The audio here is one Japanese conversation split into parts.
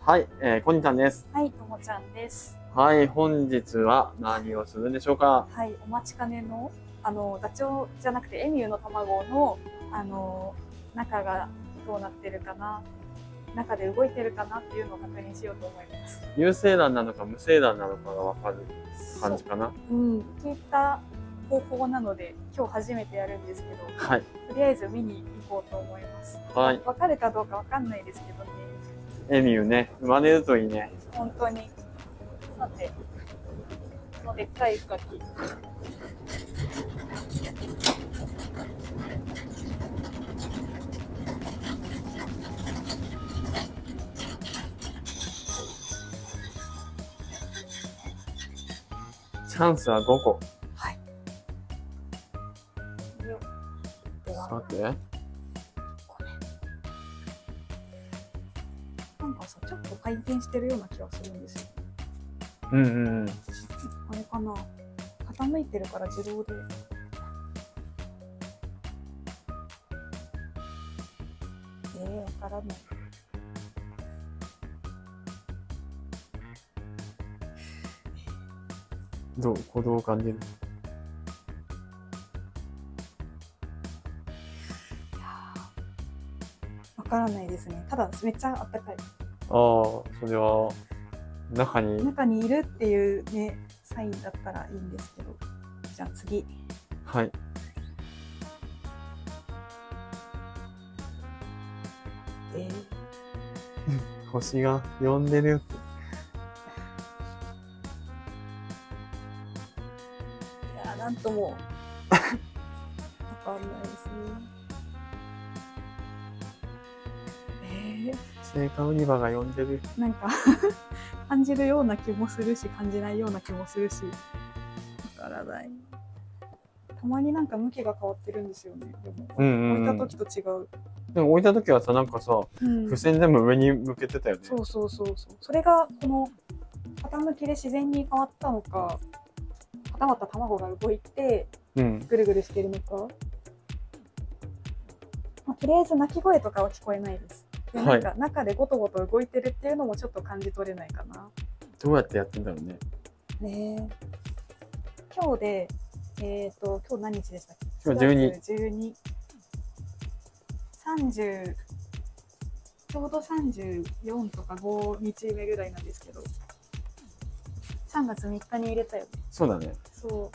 はい、こにちゃんです。 はい、ともちゃんです。 はい、本日は何をするんでしょうか。 はい、お待ちかねの、ダチョウじゃなくてエミューの卵の、中がどうなってるかな、中で動いてるかなっていうのを確認しようと思います。 有精卵なのか無精卵なのかがわかる感じかな。 聞いた方法なので、今日初めてやるんですけど、 はい。 とりあえず見に行こうと思います。 はい。 わかるかどうかわかんないですけどね。 エミューね、生まれるといいね。 本当に。さて、このでっかい深き。 チャンスは5個。 はい。 さて。 なんかさ、ちょっと回転してるような気がするんですよ。 うんうんうん。 あれかな。傾いてるから自動で。わからない。 どう鼓動を感じる？ わからないですね。ただめっちゃあったかい。 ああ、それは中にいるっていうね、サインだったらいいんですけど。じゃあ次。 はい。星が呼んでる。 いやー、なんともわかんないですね。 青果売り場が呼んでる。 なんか感じるような気もするし、感じないような気もするし、わからない。たまになんか向きが変わってるんですよね。でも、置いた時と違う。 でも置いた時はさ、なんかさ、付箋全部上に向けてたよね。 そう。それがこの傾きで自然に変わったのか、はたまた卵が動いてぐるぐるしてるのか。まあ、とりあえず鳴き声とかは聞こえないです。で、なんか中でゴトゴト動いてるっていうのもちょっと感じ取れないかな。 どうやってやってんだろうね。 ねえ。今日で、今日何日でしたっけ？ 今日 12。30、ちょうど34とか5日目ぐらいなんですけど、3月3日に入れたよね。 そうだね。 そう。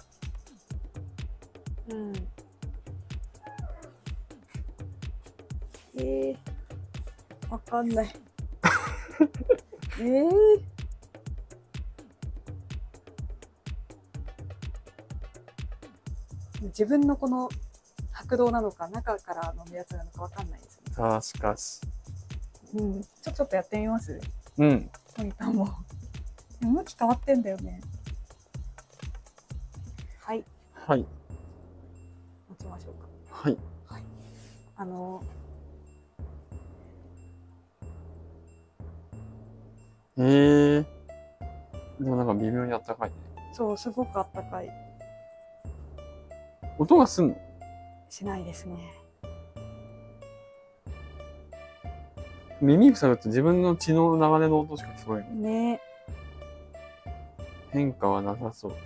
わかんない。自分のこの拍動なのか中からのやつなのかわかんないですね。 しかし。 ちょっとやってみます？ うん。 モニターも。向き変わってんだよね。はい。 はい。 持ちましょうか。 はい。 はい。 でもなんか微妙にあったかいね。 そう、すごくあったかい。 音がすんの？ しないですね。 耳塞ぐと自分の血の流れの音しか聞こえない。 ね。 変化はなさそう。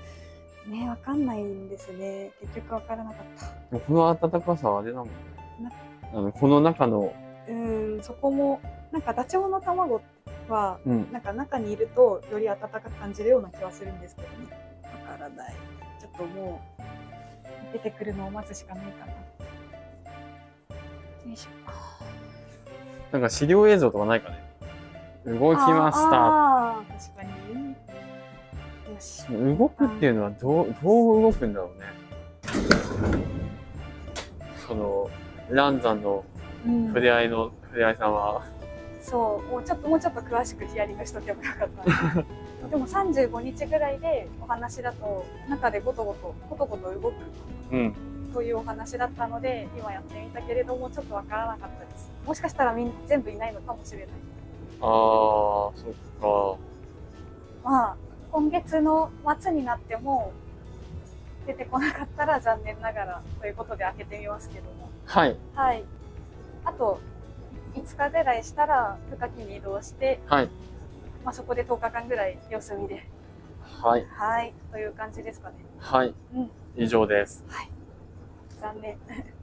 ね、わかんないんですね。結局わからなかった。 でもこの暖かさはあれだもんね。この中の。 そこも、なんかダチョウの卵は、なんか中にいるとより暖かく感じるような気はするんですけどね。わからない。ちょっともう、出てくるのを待つしかないかな。よいしょ。 なんか資料映像とかないかね。動きました。 確かに。よし。 動くっていうのはどう動くんだろうね。その蘭山の触れ合いさんは。 そう、もうちょっと詳しくヒアリングしとけばよかった。でも35日ぐらいでお話だと中でゴトゴト動く。というお話だったので今やってみたけれどもちょっとわからなかったです。もしかしたら全部いないのかもしれない。 そっか。 まあ今月の末になっても出てこなかったら残念ながらということで開けてみますけども。 はい。 はい。あと5日ぐらいしたら深きに移動して、 はい。 まあ、そこで10日間ぐらい様子見で。 はい。 はい。という感じですかね。 はい。 うん。 以上です。 はい。残念。